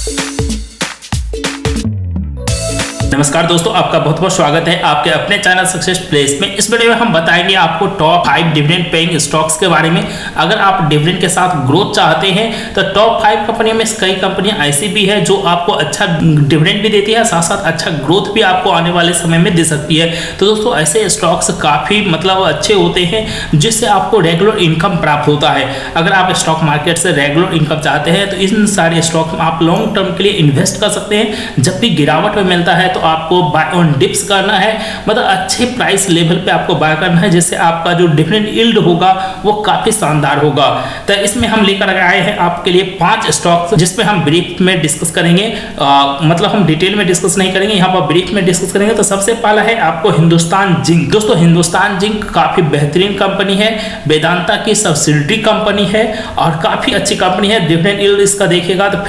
नमस्कार दोस्तों, आपका बहुत बहुत स्वागत है आपके अपने चैनल सक्सेस प्लेस में। इस वीडियो में हम बताएंगे आपको टॉप 5 डिविडेंड पेइंग स्टॉक्स के बारे में। अगर आप डिविडेंड के साथ ग्रोथ चाहते हैं तो टॉप 5 कंपनियों में कई कंपनियां ऐसी भी है जो आपको अच्छा डिविडेंड भी देती है, साथ साथ अच्छा ग्रोथ भी आपको आने वाले समय में दे सकती है। तो दोस्तों ऐसे स्टॉक्स काफी अच्छे होते हैं जिससे आपको रेगुलर इनकम प्राप्त होता है। अगर आप स्टॉक मार्केट से रेगुलर इनकम चाहते हैं तो इन सारे स्टॉक में आप लॉन्ग टर्म के लिए इन्वेस्ट कर सकते हैं। जब भी गिरावट में मिलता है तो आपको बाय ऑन डिप्स करना है, मतलब अच्छे प्राइस लेवल पे आपको बाय करना है, जिससे आपका जो डिविडेंड यील्ड होगा वो काफी शानदार होगा। तो इसमें हम लेकर आए हैं आपके लिए 5 स्टॉक्स जिसमें हम ब्रीफ में डिस्कस करेंगे। मतलब हम डिटेल में डिस्कस नहीं करेंगे, यहाँ पर ब्रीफ में डिस्कस करेंगे। तो सबसे पहला है आपको हिंदुस्तान जिंक। दोस्तों हिंदुस्तान जिंक काफी बेहतरीन कंपनी है, वेदांता की सब्सिडियरी कंपनी है और काफी अच्छी कंपनी है। डिविडेंड यील्ड इसका देखिएगा तो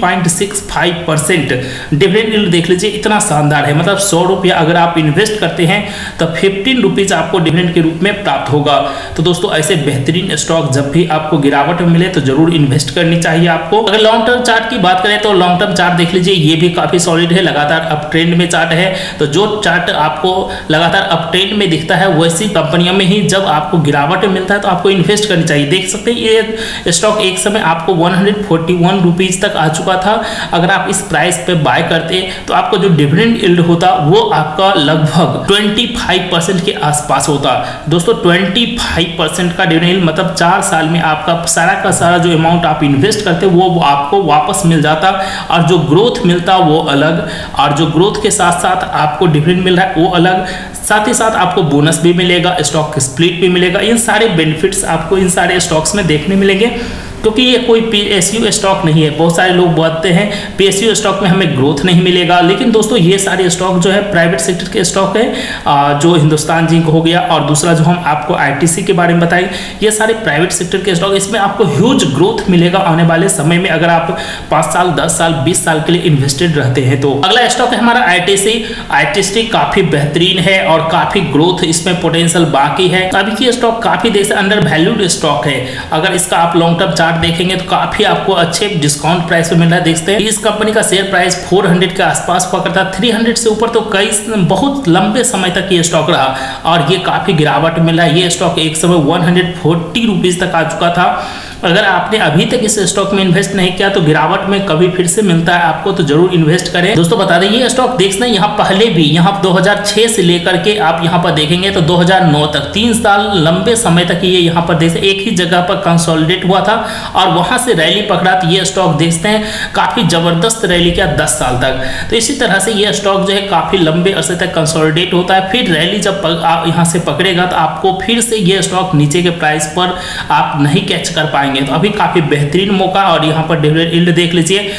15.65% डिविडेंड यील्ड देख लीजिए, इतना शानदार है। मतलब 100 रुपया अगर आप इन्वेस्ट करते हैं तो 15 रुपीज आपको डिविडेंड के रूप में प्राप्त होगा। तो दोस्तों ऐसे बेहतरीन स्टॉक जब भी आपको गिरावट में मिले तो जरूर इन्वेस्ट करनी चाहिए आपको। अगर लॉन्ग टर्म चार्ट की बात करें तो लॉन्ग टर्म चार्ट देख लीजिए, ये भी काफी सॉलिड है, लगातार अप ट्रेंड में चार्ट है। तो जो चार्ट आपको लगातार अप ट्रेंड में दिखता है वैसी कंपनियों में ही जब आपको गिरावट में मिलता है तो आपको इन्वेस्ट करनी चाहिए। देख सकते हैं ये स्टॉक एक समय आपको 141 रुपीज तक आ चुका था। अगर आप इस प्राइस पे बाय करते तो आपको जो डिविडेंड यील्ड होता वो आपका लगभग 25% के आसपास होता। दोस्तों 25% का डिविडेंड यील्ड मतलब 4 साल में आपका सारा का सारा जो अमाउंट आप इन्वेस्ट करते वो आपको वापस मिल जाता। और जो ग्रोथ मिलता वो अलग, और जो ग्रोथ के साथ साथ आपको डिविडेंड मिल रहा है वो अलग, साथ ही सात आपको बोनस भी मिलेगा, स्टॉक स्प्लिट भी मिलेगा। इन सारे बेनिफिट्स आपको इन सारे स्टॉक्स में देखने मिलेंगे, क्योंकि ये कोई पीएसयू स्टॉक नहीं है। बहुत सारे लोग बोलते हैं पीएसयू स्टॉक में हमें ग्रोथ नहीं मिलेगा, लेकिन दोस्तों ये सारे स्टॉक जो है प्राइवेट सेक्टर के स्टॉक है, जो हिंदुस्तान जिंक हो गया और दूसरा जो हम आपको आईटीसी के बारे में बताएं, ये सारे प्राइवेट सेक्टर के स्टॉक, इसमें आपको ह्यूज ग्रोथ मिलेगा आने वाले समय में अगर आप 5 साल 10 साल 20 साल के लिए इन्वेस्टेड रहते हैं तो। अगला स्टॉक है हमारा आईटीसी। आईटीसी काफी बेहतरीन है और काफी ग्रोथ इसमें पोटेंशियल बाकी है। अभी ये स्टॉक काफी देर से अंडर वैल्यूड स्टॉक है। अगर इसका आप लॉन्ग टर्म चार्ट देखेंगे तो काफी आपको अच्छे डिस्काउंट प्राइस पे मिल रहा है। देखते हैं इस कंपनी का शेयर प्राइस 400 के आसपास पकड़ता, 300 से ऊपर तो कई बहुत लंबे समय तक ये स्टॉक रहा और ये काफी गिरावट मिल रहा है। ये स्टॉक एक समय 140 रुपीज तक आ चुका था। अगर आपने अभी तक इस स्टॉक में इन्वेस्ट नहीं किया तो गिरावट में कभी फिर से मिलता है आपको, तो जरूर इन्वेस्ट करें। दोस्तों बता दें ये स्टॉक देख सकते हैं यहाँ पहले भी, यहाँ 2006 से लेकर के आप यहाँ पर देखेंगे तो 2009 तक 3 साल लंबे समय तक ये यहाँ पर देख एक ही जगह पर कंसोलिडेट हुआ था और वहां से रैली पकड़ा। तो ये स्टॉक देखते हैं काफी जबरदस्त रैली किया 10 साल तक। तो इसी तरह से ये स्टॉक जो है काफी लंबे अरसे तक कंसोलिडेट होता है, फिर रैली जब यहाँ से पकड़ेगा तो आपको फिर से ये स्टॉक नीचे के प्राइस पर आप नहीं कैच कर पाएंगे। तो अभी काफी बेहतरीन मौका, और यहाँ पर डिविडेंड यील्ड देख लीजिए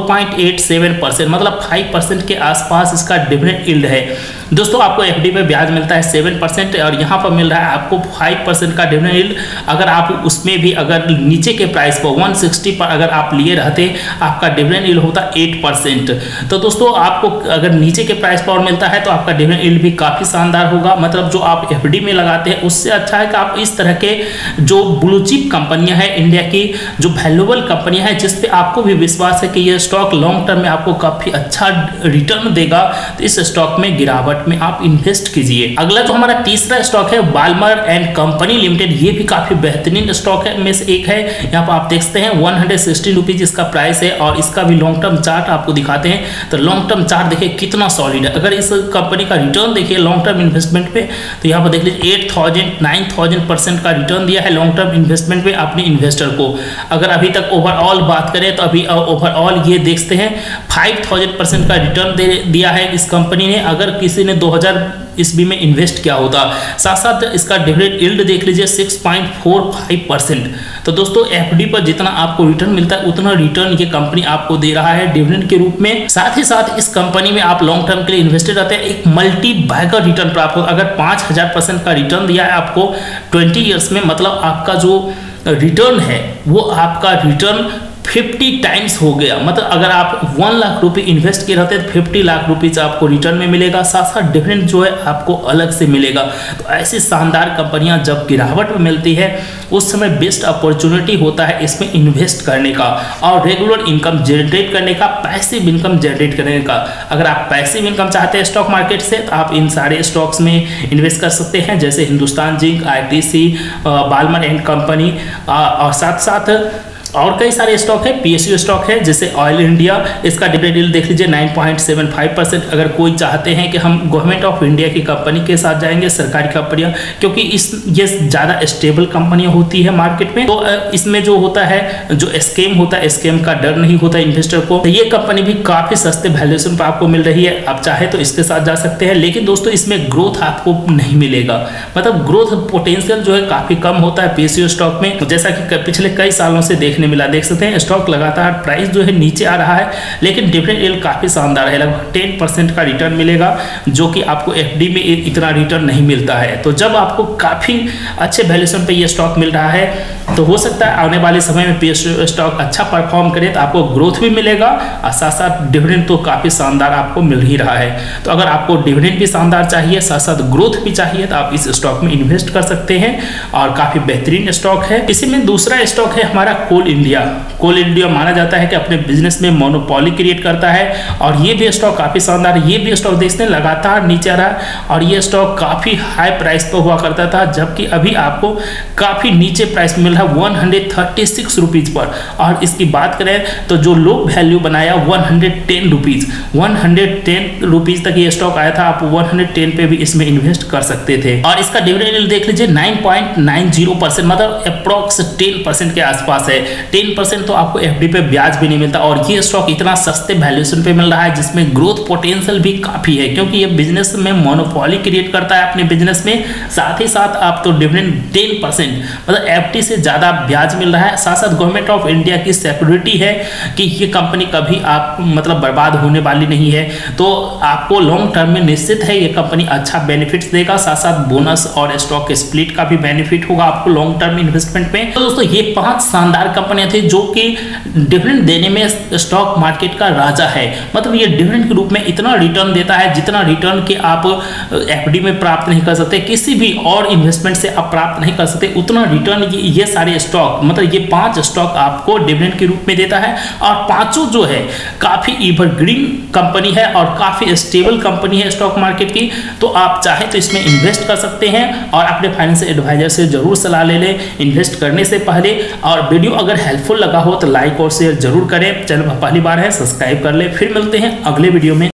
4.87%, मतलब 5% के आसपास इसका डिविडेंड यील्ड है। दोस्तों आपको एफडी पे ब्याज मिलता है 7% और यहाँ पर मिल रहा है आपको 5% का डिविडेंड यील्ड। अगर आप उसमें भी अगर नीचे के प्राइस पर 160 पर अगर आप लिए रहते आपका डिविडेंड यील्ड होता 8%। तो दोस्तों आपको अगर नीचे के प्राइस पर मिलता है तो आपका डिविडेंड यील्ड भी काफी शानदार होगा। मतलब जो आप एफडी में लगाते हैं उससे अच्छा है कि आप इस तरह के जो ब्लू चिप कंपनियां हैं इंडिया की, जो वैल्यूएबल कंपनियां हैं जिस पे आपको भी विश्वास है कि ये स्टॉक लॉन्ग टर्म में आपको काफी अच्छा रिटर्न देगा, तो इस स्टॉक में गिरावट में आप इन्वेस्ट कीजिए। अगला जो हमारा तीसरा स्टॉक है बाल्मर एंड कंपनी लिमिटेड। ये भी काफी बेहतरीन स्टॉक है में से एक है। यहाँ पर आप देखते हैं 160 रुपीज इसका प्राइस है और इसका भी लॉन्ग टर्म चार्ट आपको दिखाते हैं। तो लॉन्ग टर्म चार्ट देखिए कितना सॉलिड है। अगर इस कंपनी का रिटर्न देखिए लॉन्ग टर्म इन्वेस्टमेंट पे तो यहाँ पर देख लीजिए 9,000% का रिटर्न दिया है लॉन्ग टर्म इन्वेस्टमेंट पे अपने इन्वेस्टर को। अगर अभी तक ओवरऑल बात करें तो अभी ओवरऑल ये देखते हैं 5,000% का रिटर्न दिया है इस कंपनी ने, अगर किसी ने 2000 ईस्वी में इन्वेस्ट किया होता। साथ साथ इसका डिविडेंड यील्ड देख लीजिए 6.45%। तो दोस्तों एफडी पर जितना आपको रिटर्न मिलता है उतना रिटर्न ये कंपनी आपको दे रहा है डिविडेंड के रूप में। साथ ही साथ इस कंपनी में आप लॉन्ग टर्म के लिए इन्वेस्टेड रहते हैं, एक मल्टी बैगर रिटर्न प्राप्त हो। अगर 5000% का रिटर्न दिया है आपको 20 ईयर्स में, मतलब आपका जो रिटर्न है वो आपका रिटर्न 50 टाइम्स हो गया। मतलब अगर आप 1 लाख रुपए इन्वेस्ट किए रहते तो 50 लाख रुपीज आपको रिटर्न में मिलेगा, साथ साथ डिविडेंड जो है आपको अलग से मिलेगा। तो ऐसी शानदार कंपनियां जब गिरावट में मिलती है उस समय बेस्ट अपॉर्चुनिटी होता है इसमें इन्वेस्ट करने का और रेगुलर इनकम जनरेट करने का, पैसिव इनकम जनरेट करने का। अगर आप पैसिव इनकम चाहते हैं स्टॉक मार्केट से तो आप इन सारे स्टॉक्स में इन्वेस्ट कर सकते हैं, जैसे Hindustan zinc, ITC, Balmer and company और साथ साथ और कई सारे स्टॉक है, PSU स्टॉक है जैसे ऑयल इंडिया। इसका डिविडेंड यील्ड देख लीजिए 9.75%। अगर कोई चाहते हैं कि हम गवर्नमेंट ऑफ इंडिया की कंपनी के साथ जाएंगे, सरकारी कंपनियां, क्योंकि ये ज़्यादा स्टेबल कंपनियां होती है मार्केट में, तो इसमें जो होता है, जो स्कैम होता है, स्कैम का डर नहीं होता इन्वेस्टर को। तो ये कंपनी भी काफ़ी सस्ते वैल्यूएशन पर आपको मिल रही है, आप चाहे तो इसके साथ जा सकते हैं। लेकिन दोस्तों इसमें ग्रोथ आपको नहीं मिलेगा, मतलब ग्रोथ पोटेंशियल जो है काफ़ी कम होता है PSU स्टॉक में, जैसा कि पिछले कई सालों से देखने मिला। देख सकते हैं स्टॉक लगातार प्राइस जो है नीचे आ रहा है, लेकिन डिविडेंड यील्ड काफी शानदार है, लगभग 10% का रिटर्न मिलेगा, जो कि आपको FD में इतना रिटर्न नहीं मिलता है। तो जब आपको काफी अच्छे वैल्यूएशन पे ये स्टॉक मिल रहा है तो हो सकता है आने वाले समय में PSU स्टॉक अच्छा परफॉर्म करे तो आपको ग्रोथ भी मिलेगा और साथ साथ डिविडेंड तो काफी शानदार आपको मिल ही रहा है। तो अगर आपको डिविडेंड भी शानदार चाहिए, साथ साथ ग्रोथ भी चाहिए, तो आप इस स्टॉक में इन्वेस्ट कर सकते हैं और काफी बेहतरीन स्टॉक है। इसी में दूसरा स्टॉक है हमारा कोल इंडिया माना जाता है कि अपने बिजनेस में मोनोपोली क्रिएट करता है और ये भी स्टॉक काफी शानदार है। ये भी स्टॉक देखते हैं लगातार नीचे आ रहा है और ये स्टॉक काफी हाई प्राइस पर हुआ करता था, जबकि अभी आपको काफी नीचे प्राइस मिल रहा है 136 रुपीज पर। और इसकी बात करें तो जो लो वैल्यू बनाया 110 रुपीज तक ये स्टॉक आया था, आप 110 पे भी इसमें इन्वेस्ट कर सकते थे। और इसका डिविडेंड यील्ड देख लीजिए 9.90%, मतलब अप्रॉक्स 10% के आसपास है। 10% तो आपको FD पे ब्याज भी नहीं मिलता और ये स्टॉक इतना सस्ते वैल्यूएशन पे मिल रहा है जिसमें ग्रोथ पोटेंशियल भी काफी है, क्योंकि ये बिजनेस में मोनोपोली क्रिएट करता है अपने बिजनेस में। साथ ही साथ आप तो डिविडेंड 10% मतलब FD से ज्यादा ब्याज मिल रहा है। साथ साथ गवर्नमेंट ऑफ इंडिया की सिक्योरिटी है कि ये कंपनी कभी आप मतलब बर्बाद होने वाली नहीं है, तो आपको लॉन्ग टर्म में निश्चित है ये कंपनी अच्छा बेनिफिट्स देगा। साथ साथ बोनस और स्टॉक स्प्लिट का भी बेनिफिट होगा आपको लॉन्ग टर्म इन्वेस्टमेंट में। तो दोस्तों ये 5 शानदार कंपनियां थी जो कि डिविडेंड देने में स्टॉक मार्केट का राजा है। मतलब ये डिविडेंड के रूप में इतना रिटर्न देता है जितना रिटर्न के आप FD में प्राप्त नहीं कर सकते, किसी भी और इन्वेस्टमेंट से आप प्राप्त नहीं कर सकते, उतना रिटर्न ये सारे स्टॉक, मतलब ये 5 स्टॉक आपको डिविडेंड के रूप में देता है। और पांचों जो है काफी एवरग्रीन कंपनी है और काफी स्टेबल कंपनी है स्टॉक मार्केट की। तो आप चाहे तो इसमें इन्वेस्ट कर सकते हैं और अपने फाइनेंशियल एडवाइजर से जरूर सलाह ले लें इन्वेस्ट करने से पहले। और वीडियो अगर हेल्पफुल लगा हो तो लाइक और शेयर जरूर करें। चैनल पर पहली बार है सब्सक्राइब कर ले। फिर मिलते हैं अगले वीडियो में।